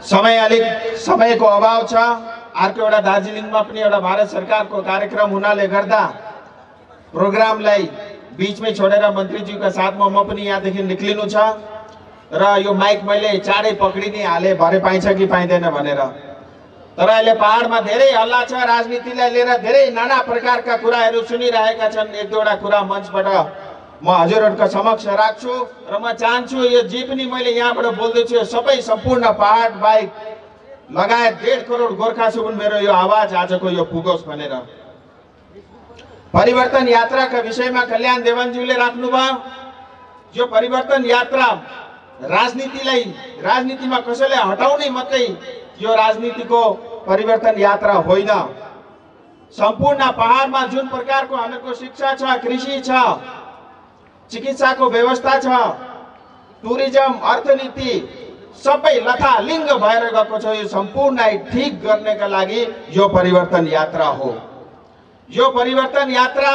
समयको अभाव छ। अर्को एउटा दार्जिलिङमा पनि एउटा भारत सरकारको कार्यक्रम हुनाले गर्दा प्रोग्रामलाई बीचमै छोडेर मन्त्रीज्यूका साथमा म पनि यहाँदेखि निक्लिनु छ र यो माइक मैले चाँडै पक्रिनै हाले, भरे पाइन्छ कि पाइँदैन भनेर। तर अहिले पहाडमा धेरै हल्ला छ, राजनीतिलाई लिएर धेरै नाना प्रकारका कुराहरू सुनिरहेका छन्। एक दुईवटा कुरा मञ्चबाट म हजुरहरूको समक्ष राख्छु र म चाहन्छु यो जे पनि मैले यहाँबाट बोल्दैछु यो सबै सम्पूर्ण पहाड बाहेक लगायत 1.5 करोड गोर्खासम्म मेरो यो आवाज आजको यो पुगोस् भनेर। परिवर्तन यात्राका विषयमा कल्याण देवानज्यूले राख्नुभयो। यो परिवर्तन यात्रा राजनीतिमा कसैले हटाउने मात्रै यो राजनीतिको परिवर्तन यात्रा होइन। सम्पूर्ण पहाडमा जुन प्रकारको हामीहरूको शिक्षा छ, कृषि छ, चिकित्साको व्यवस्था छ, टुरिज्म, अर्थनीति सबै लथालिङ्ग भएर गएको छ। यो सम्पूर्णलाई ठीक गर्नका लागि यो परिवर्तन यात्रा हो। यो परिवर्तन यात्रा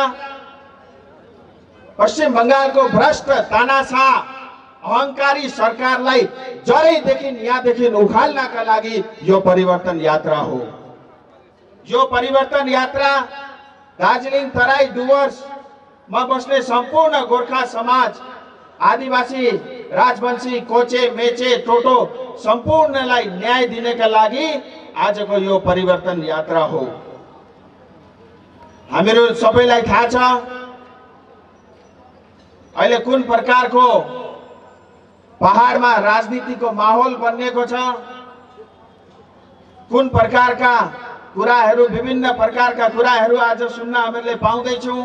पश्चिम बंगालको भ्रष्ट तानाशाह अहंकारी सरकारलाई जरैदेखि यहाँदेखि उखाल्नका लागि यो परिवर्तन यात्रा हो। यो परिवर्तन यात्रा दार्जिलिङ तराई डुवर्समा बस्ने सम्पूर्ण गोर्खा समाज, आदिवासी, राजवंशी, कोचे, मेचे, टोटो सम्पूर्णलाई न्याय दिनका लागि आजको यो परिवर्तन यात्रा हो। हामीहरू सबैलाई थाहा छ अहिले कुन प्रकारको पहाडमा राजनीतिको माहौल बनिएको छ, कुन प्रकारका कुराहरू, विभिन्न प्रकारका कुराहरू आज सुन्न हामीले पाउँदैछौँ।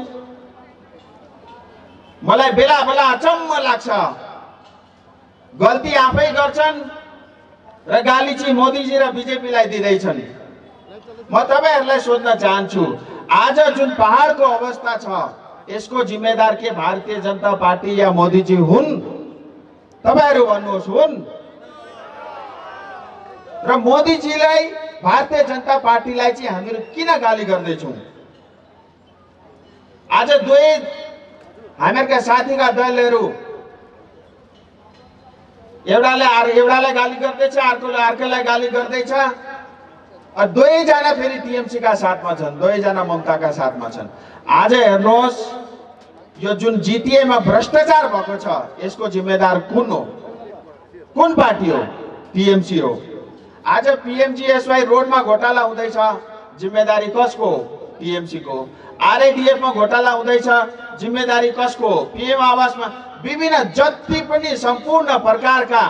मलाई बेला बेला अचम्म लाग्छ, गल्ती आफै गर्छन् र गाली चाहिँ मोदीजी र बीजेपीलाई दिँदैछन्। म तपाईहरुलाई सोध्न चाहन्छु, आज जुन पहाडको अवस्था छ यसको जिम्मेदार के भारतीय जनता पार्टी या मोदीजी हुन्? तपाईहरु भन्नुहोस्, हुन्? र मोदीजीलाई, भारतीय जनता पार्टीलाई चाहिँ हामीहरू किन गाली गर्दैछौँ? आज दुवै हामीहरूका साथीका दलहरू एउटालाई गाली गर्दैछ, अर्कोलाई गाली गर्दैछ। दुवैजना फेरि टीएमसी का साथमा छन्, दुवैजना ममताका साथमा छन्। आज हेर्नुहोस् यो जुन जीटीए मा भ्रष्टाचार भएको छ यसको जिम्मेदार कुन हो? कुन पार्टी हो? टीएमसी हो। आज पीएमजीएसवाई रोडमा घोटाला हुँदैछ, जिम्मेदारी कसको हो? टीएमसी को। आरएडीएफ मा घोटाला हुँदैछ, जिम्मेदारी कसको हो? पीएम आवासमा विभिन्न जति पनि सम्पूर्ण प्रकारका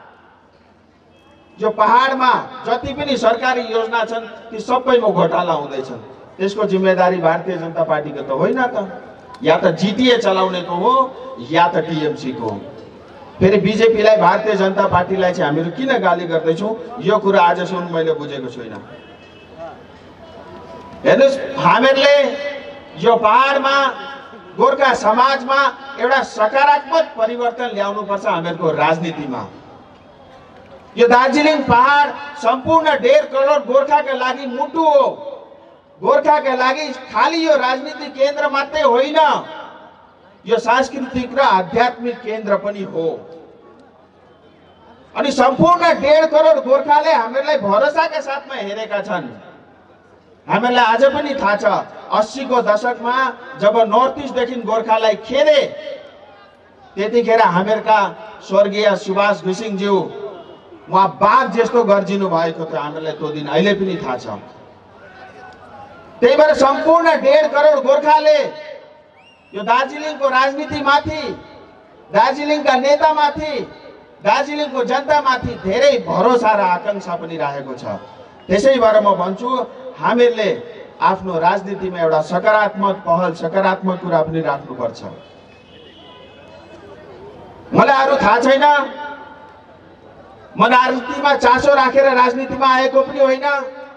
जो पहाडमा जति पनि सरकारी योजना छन् ती सबैमा घोटाला हुँदैछन्। त्यसको जिम्मेदारी भारतीय जनता पार्टीको त होइन त, या त जीटीए चलाउनेको हो या त टीएमसी को हो। फेरि बीजेपीलाई, भारतीय जनता पार्टीलाई चाहिँ हामीहरू किन गाली गर्दैछौँ यो कुरा आजसम्म मैले बुझेको छैन। हेर्नुस्, हामीहरूले यो पहाडमा गोर्खा समाजमा एउटा सकारात्मक परिवर्तन ल्याउनुपर्छ हामीहरूको राजनीतिमा। यो दार्जिलिङ पहाड सम्पूर्ण 1.5 करोड गोर्खाका लागि मुटु हो। गोर्खाका लागि खाली यो राजनीतिक केन्द्र मात्रै होइन, यो सांस्कृतिक र आध्यात्मिक केन्द्र पनि हो। अनि सम्पूर्ण 1.5 करोड गोर्खाले हामीहरूलाई भरोसाका साथमा हेरेका छन्। हामीलाई आज पनि थाहा छ 80 को दशकमा जब नर्थ इस्ट देखि गोर्खालाई खेदे त्यतिखेर हामीहरूका स्वर्गीय सुभाष घिसिङज्यू उहाँ बाघ जस्तो गर्जिनु भएको थियो। हामीलाई त्यो दिन अहिले पनि थाहा छ। त्यही भएर सम्पूर्ण 1.5 करोड गोर्खाले यो दार्जिलिङको राजनीतिमाथि, दार्जिलिङका नेतामाथि, दार्जिलिङको जनतामाथि धेरै भरोसा र आकांक्षा पनि राखेको छ। त्यसै भएर म भन्छु हामीहरूले आफ्नो राजनीतिमा एउटा सकारात्मक पहल, सकारात्मक कुरा पनि राख्नुपर्छ। मलाई अरू थाहा छैन, म राजनीतिमा चासो राखेर राजनीतिमा आएको पनि होइन,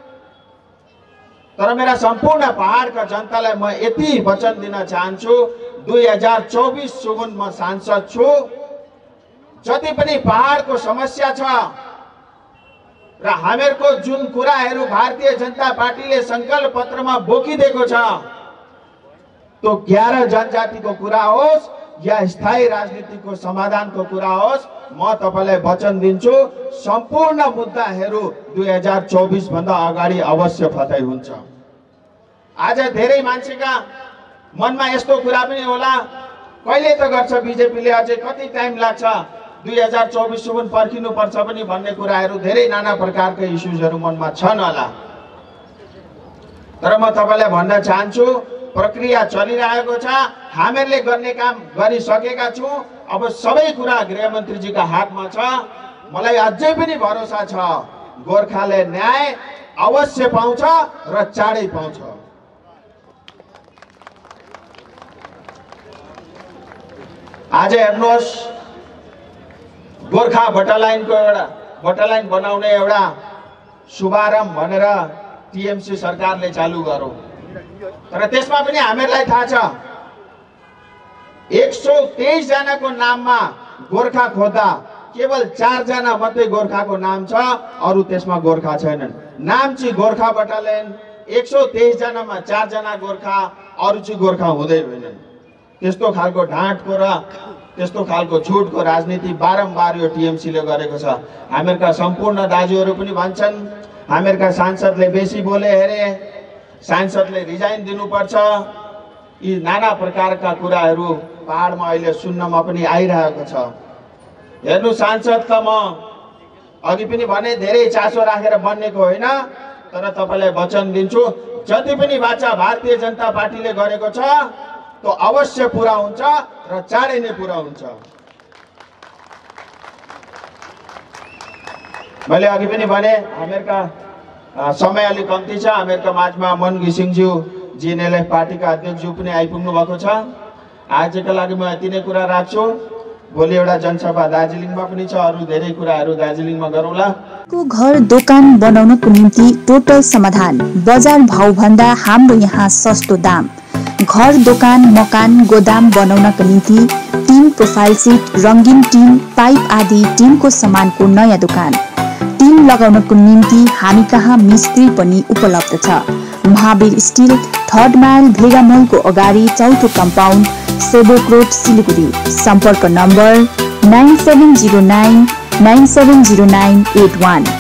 तर मेरा सम्पूर्ण पहाडका जनतालाई म यति वचन दिन चाहन्छु, 2024 सुगुन म सांसद छु। जति पनि पहाडको समस्या छ र हामीहरूको जुन कुराहरू भारतीय जनता पार्टीले संकल्प पत्रमा बोकिदिएको छ, त्यो 11 जनजातिको कुरा होस्, या स्थायी राजनीतिको समाधानको कुरा होस्, म तपाईलाई वचन दिन्छु सम्पूर्ण मुद्दाहरू 2024 भन्दा अगाडि अवश्य फतै हुन्छ। आज धेरै मान्छेका मनमा यस्तो कुरा पनि होला, कहिले त गर्छ बिजेपीले, अझै कति टाइम लाग्छ, 2024 सम्म पर्खिनु पर्छ पनि भन्ने कुराहरू धेरै नाना प्रकारका इस्युजहरू मनमा छन् होला। तर म तपाईलाई भन्न चाहन्छु प्रक्रिया चलिरहेको छ, हामीहरूले गर्ने काम गरिसकेका छौँ। अब सबै कुरा गृहमन्त्रीजीका हातमा छ। मलाई अझै पनि भरोसा छ गोर्खाले न्याय अवश्य पाउँछ र चाँडै पाउँछ। आज हेर्नुहोस्, गोर्खा भट्टालाइनको भट्टालाइन बनाउने एउटा शुभारम्भ भनेर टिएमसी सरकारले चालू गर्यो, तर त्यसमा पनि हामीहरूलाई थाहा छ 123 जनाको नाममा गोर्खा खोज्दा केवल 4 जना मात्रै गोर्खाको नाम छ, अरू त्यसमा गोर्खा छैनन्। नाम चाहिँ गोर्खा भट्टालाइन, 123 जनामा 4 जना गोर्खा, अरू चाहिँ गोर्खा हुँदै होइनन्। त्यस्तो खालको ढाँटको र त्यस्तो खालको झुटको राजनीति बारम्बार यो टिएमसीले गरेको छ। हामीहरूका सम्पूर्ण दाजुहरू पनि भन्छन् हामीहरूका सांसदले बेसी बोले अरे, सांसदले रिजाइन दिनुपर्छ। यी नाना प्रकारका कुराहरू पहाडमा अहिले सुन्नमा पनि आइरहेको छ। हेर्नु, सांसद त म अघि पनि भने धेरै चासो राखेर बन्नेको होइन, तर तपाईलाई वचन दिन्छु जति पनि बाचा भारतीय जनता पार्टीले गरेको छ त्यो अवश्य पुरा हुन्छ र चाँडै नै पुरा हुन्छ। मैले अघि पनि भने हामीहरूका समय अलिक कम्ती छ। हामीहरूका माझमा मन घिसिङज्यू जिएनएलएफ पार्टीका अध्यक्षज्यू पनि आइपुग्नु भएको छ। आजका लागि म यति नै कुरा राख्छु। भोलि एउटा जनसभा दार्जिलिङमा पनि छ, अरू धेरै कुराहरू दार्जिलिङमा गरौँला। घर दोकान बनाउनको निम्ति टोटल समाधान, बजार भाउ भन्दा हाम्रो यहाँ सस्तो दाम। घर दोकान मकान गोदाम बनाउनका निम्ति टिन प्रोफाइल सिट, रंगीन टिन, पाइप आदि टिनको सामानको नयाँ दोकान। टिन लगाउनको निम्ति हामी कहाँ मिस्त्री पनि उपलब्ध छ। महावीर स्टिल, 3rd माइल भेगा मलको अगाडि 4थो कम्पाउन्ड, सेवक रोड, सिलिगुडी। सम्पर्क नम्बर 9709 970981।